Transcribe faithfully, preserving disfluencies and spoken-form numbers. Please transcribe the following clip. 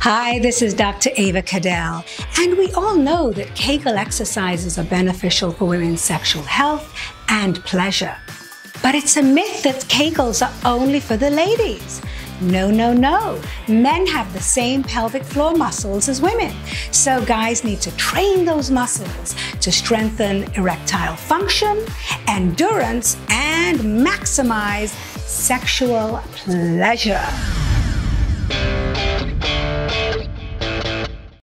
Hi, this is Doctor Ava Cadell, and we all know that Kegel exercises are beneficial for women's sexual health and pleasure. But it's a myth that Kegels are only for the ladies. No, no, no. Men have the same pelvic floor muscles as women. So guys need to train those muscles to strengthen erectile function, endurance, and maximize sexual pleasure.